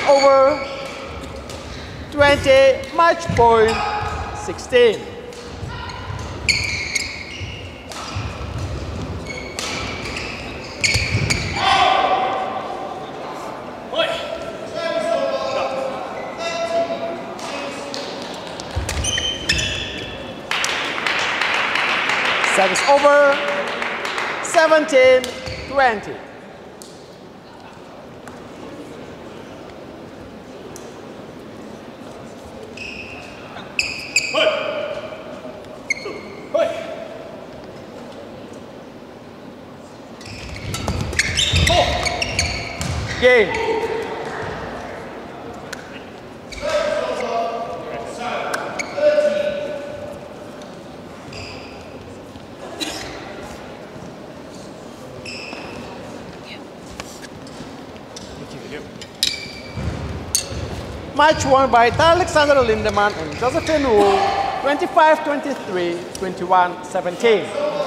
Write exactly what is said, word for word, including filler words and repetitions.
over. twenty, match point, sixteen. Service over, seventeen, twenty. Game. Match won by Alexander Lindemann and Josephine Wu, twenty-five twenty-three, twenty-one seventeen.